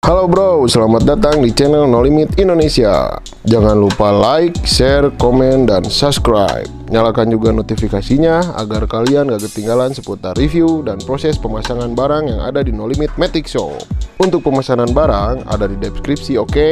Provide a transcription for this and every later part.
Halo bro, selamat datang di channel No Limit Indonesia. Jangan lupa like, share, komen, dan subscribe. Nyalakan juga notifikasinya agar kalian gak ketinggalan seputar review dan proses pemasangan barang yang ada di No Limit Matic Shop. Untuk pemesanan barang ada di deskripsi, oke?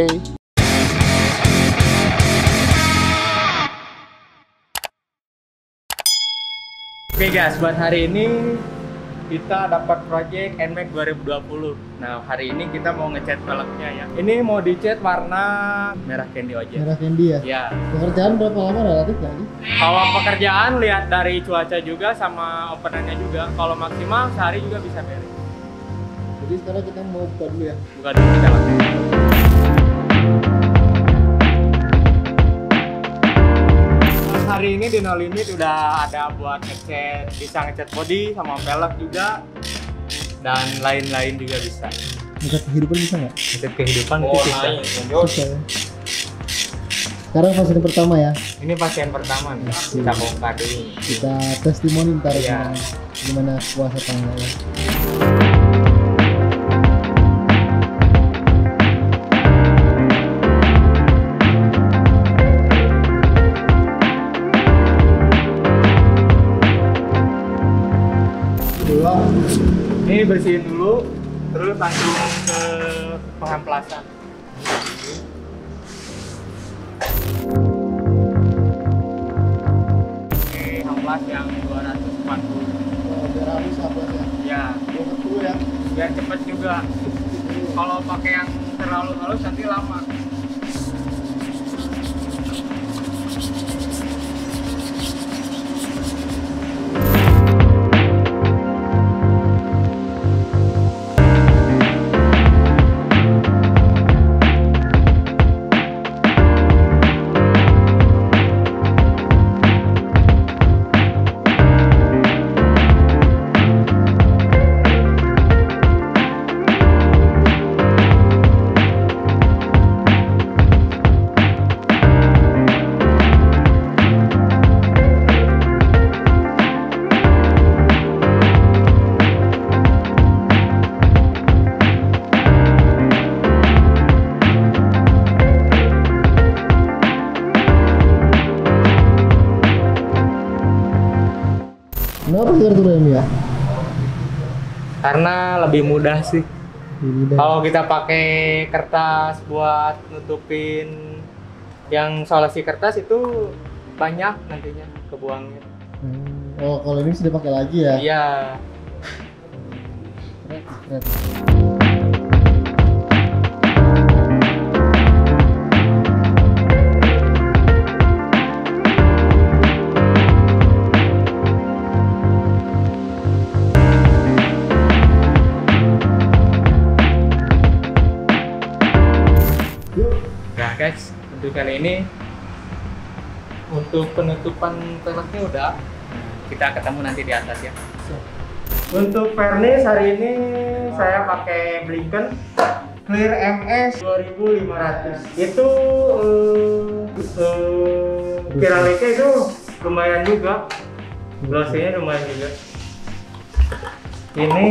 Oke guys, buat hari ini kita dapat project NMAX 2020. Nah, hari ini kita mau ngecat velgnya ya. Ini mau dicat warna merah candy aja. Merah candy ya? Ya. Pekerjaan berapa lama relatif lagi? Kalau pekerjaan lihat dari cuaca juga sama openannya juga. Kalau maksimal sehari juga bisa beres. Jadi sekarang kita mau buka dulu ya? Buka dulu kita langsung. Hari ini di No Limit udah ada buat ngecat, bisa ngecat body sama velg juga, dan lain-lain juga bisa. Ngecat kehidupan bisa nggak? Ngecat kehidupan itu bisa. Bisa ya? Sekarang fase yang pertama ya? Ini pasien pertama nih, kita bongkar dulu. Kita testimoni ntar Iya. gimana kuasa tangganya. Ini bersihin dulu, terus langsung ke pengamplasan. Ini amplas yang 240. Biar halus amplasnya. Ya, 20 ya? biar cepet juga. Kalau pakai yang terlalu halus nanti lama. Kenapa kartu rem ya? Karena lebih mudah sih. Ini dah. Kalau kita pakai kertas buat nutupin yang solasi kertas itu banyak nantinya kebuangnya. Oh, kalau ini bisa dipakai lagi ya? Iya. Keren. Nah guys, untuk kali ini untuk penutupan velgnya udah. Kita ketemu nanti di atas ya. Untuk vernish hari ini saya pakai Blinken Clear MS 2500. Itu kiraliknya itu lumayan juga. Glossy-nya lumayan juga. Ini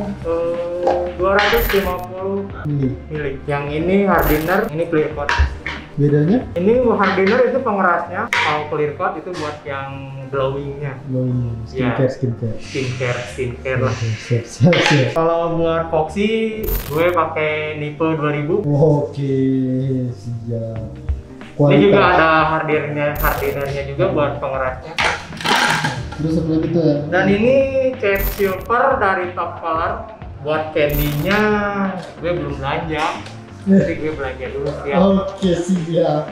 250 mili. Yang ini hardener, ini clear coat. Bedanya? Ini hardener itu pengerasnya, kalau clear coat itu buat yang glowingnya. Skincare, Ya. Skincare lah. Siap. Kalau buat Foxy, gue pakai Nipe 2000. Oke, siap. Ini juga ada hardenernya juga buat pengerasnya. Terus apa lagi tuh ya? Dan ini cat silver dari Top Color. Buat candy-nya gue belum belanja. Jadi gue belanja dulu ya. Oke, siap.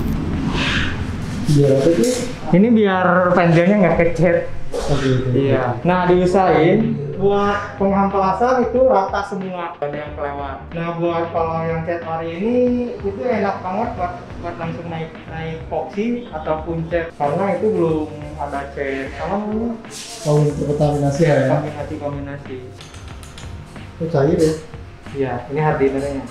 Biar apa sih? Ini biar pensilnya nggak kecet. Oke. Iya. Nah, diusahain buat pengamplasan itu rata semua, ada yang kelewat. Nah, buat kalau yang cat hari ini itu enak banget buat langsung naik epoxy ataupun cat, karena itu belum ada cat. Kalau Oh, untuk kontaminasi ya? kombinasi. Itu cair ya? Iya, ini hardenernya.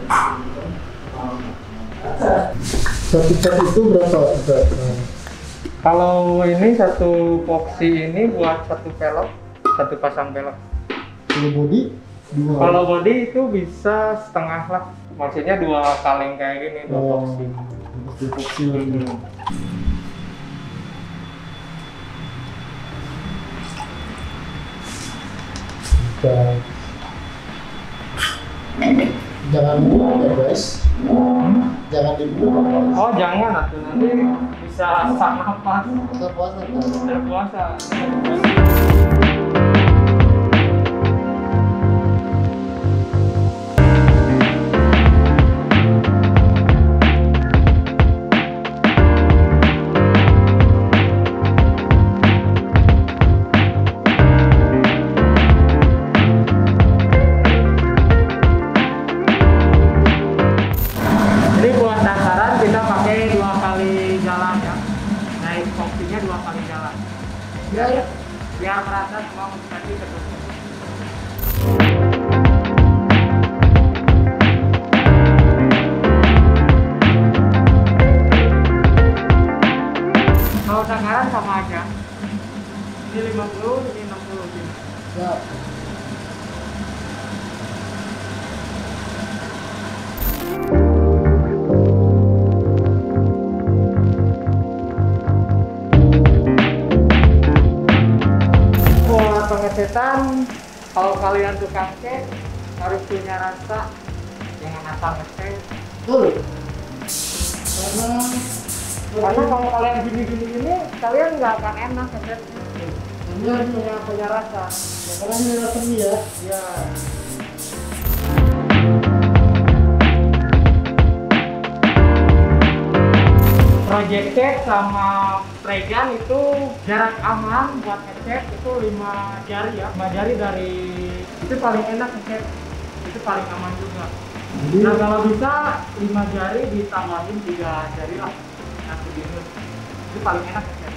Satu cat itu berapa? Kalau ini satu boxy ini buat satu pelek, satu pasang pelek. Kalau body dua. Kalau body itu bisa setengah lah. Maksudnya 2 kaleng kayak gini, 2 boxy. Dua boxy lagi. Jangan dulu ya guys. Jangan dibuka. Oh jangan atuh, nanti bisa sak napas. Kita puasa kan? Ada puasa. Jadi buat dasaran kita pakai 2 kali jalan ya. Naik boxy-nya 2 kali jalan. Biar merata semua tadi ketutup. Kalau takaran sama aja. Ini 50, ini 60 gini. Siap. Buat pengecetan, kalau kalian tukang cek harus punya rasa, jangan asal ngecek. Betul. Karena kalau kalian gini, kalian nggak akan enak ngecek. Ini harus punya rasa. Karena ini adalah seni ya. Ya. Project check sama pregan itu jarak aman buat ngecek itu 5 jari ya. 5 jari dari itu paling enak ngecek. Itu paling aman juga. Nah kalau bisa 5 jari ditambahin 3 jari lah. Satu binus. Itu paling enak ngecek.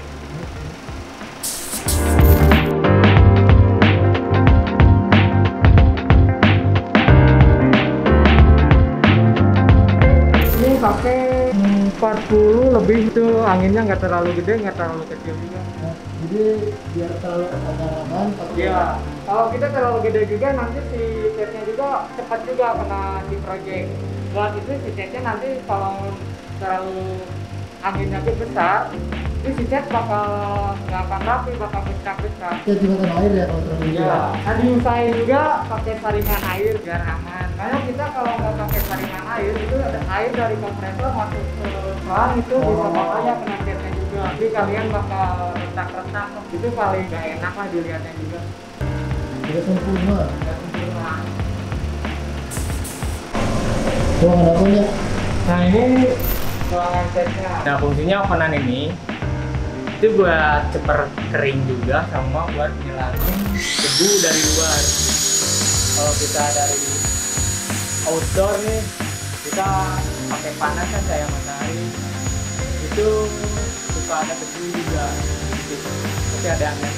Ini pakai 40 lebih, itu anginnya nggak terlalu gede, nggak terlalu kecil juga. Nah, jadi biar terlalu aman pakai. Iya, kalau kita terlalu gede juga nanti si catnya juga cepat juga kena si project. Buat itu si catnya nanti kalau terlalu anginnya besar, itu si cat bakal nggak akan rapi, bakal pecah-pecah. Ya dimakan air ya kalau terlalu Iya, nah diusahain juga pakai saringan air biar aman. Karena kita kalau nggak pakai saringan air, itu ada air dari kompresor masuk ke bahan itu bisa bahaya kena catnya juga. Jadi kalian bakal retak-retak, itu paling nggak enak lah dilihatnya juga. tidak sempurna. Nggak sempurna. Ruangan apa ya? Nah ini ruangan catnya. Nah fungsinya ovenan ini itu buat ceper kering juga sama buat ngilangin debu dari luar. Kalau kita dari outdoor nih, kita pakai panas kan cahaya matahari, itu suka ada debu juga, tapi ada angin.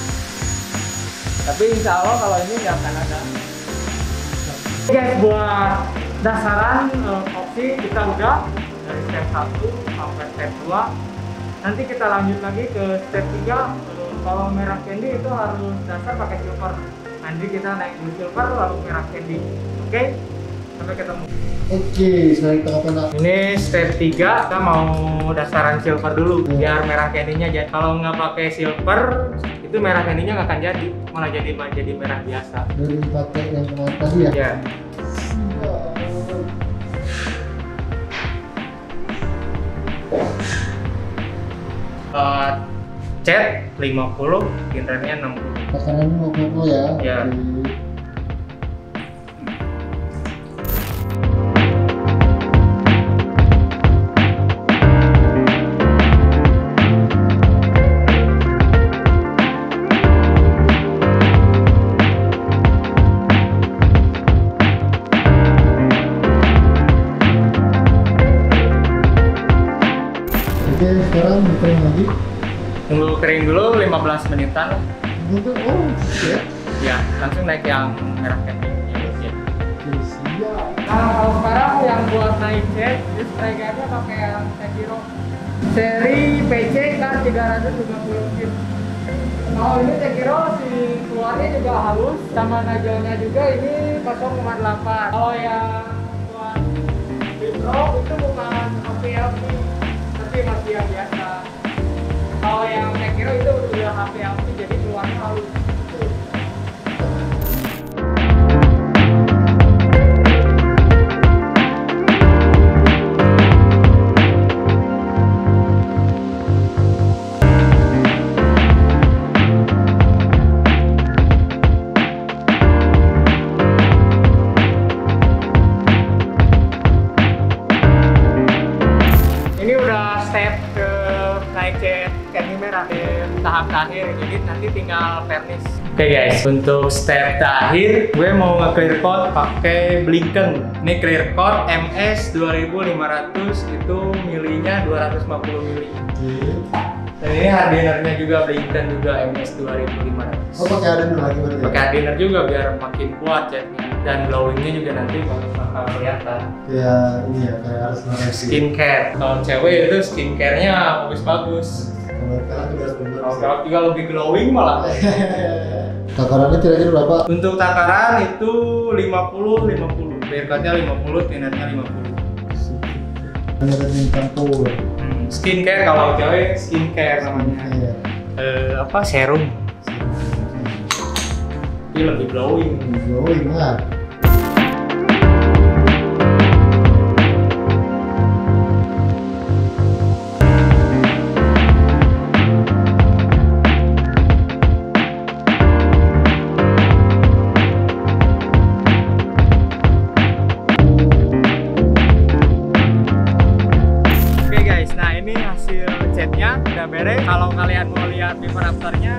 Tapi insya Allah kalau ini nggak akan ada. Guys, buat dasaran opsi kita udah dari step 1 sampai step 2. Nanti kita lanjut lagi ke step 3. Kalau merah candy itu harus dasar pakai silver. Nanti kita naik dulu silver lalu merah candy. Oke? Sampai ketemu. Oke, sekarang kita akan Ini step 3, kita mau dasaran silver dulu biar merah candy-nya jadi. Kalau nggak pakai silver, itu merah candy-nya nggak akan jadi, malah jadi merah biasa. dari pakai yang kemarin tadi ya. Ya. Cat 50, ginternya 60. Tekanan 50 ya. Ya. Oke. Oke, sekarang dikering lagi. Tunggu kering dulu 15 menitan lah. Untuk ya. Ya, langsung naik yang merah candy. Ya. Oke, siap. Nah, kalau sekarang yang buat naik cat, di spray guide-nya pakai yang Sekiro. Seri PC K350 kit. Kalau ini saya kira si keluarnya juga halus, sama najalnya juga ini 0,8. Kalau yang buat Wipro itu bukan HP-HP, tapi masih yang biasa. Kalau yang saya kira itu udah HP-HP, jadi keluarnya halus. Ini udah step ke naik cat merah tahap terakhir, jadi nanti tinggal vernis. Oke guys, untuk step terakhir gue mau nge-clear coat pakai Blinken. Ini clear coat MS 2500, itu milinya 250 mili. Dan ini hardenernya juga Blinken juga MS 2500. Oh, pakai hardener lagi berarti? Pakai hardener juga biar makin kuat catnya, dan glowingnya juga nanti bakal kelihatan. Kayak ini ya, kayak harus nge-review. Skincare, kalau cewek itu skincare-nya bagus-bagus. Kalau sekarang juga harus bener. Kalau cowok juga lebih glowing malah. Takarannya kira-kira berapa? Untuk takaran itu 50-50, haircutnya 50, tinnernya 50. Hanya ada campur. Skincare, kalau cewek skincare namanya. Apa, serum. Ini lebih glowing. Glowing lah. Nah ini hasil catnya udah beres. Kalau kalian mau lihat before afternya,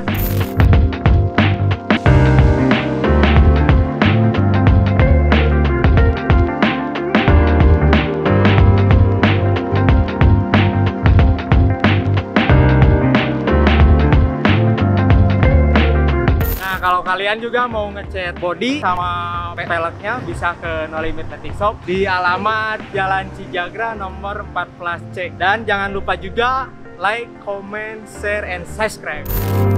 nah kalau kalian juga mau ngecat body sama peleknya bisa ke No Limit Painting Shop di alamat Jalan Cijagra nomor 14C. Dan jangan lupa juga like, comment, share, and subscribe.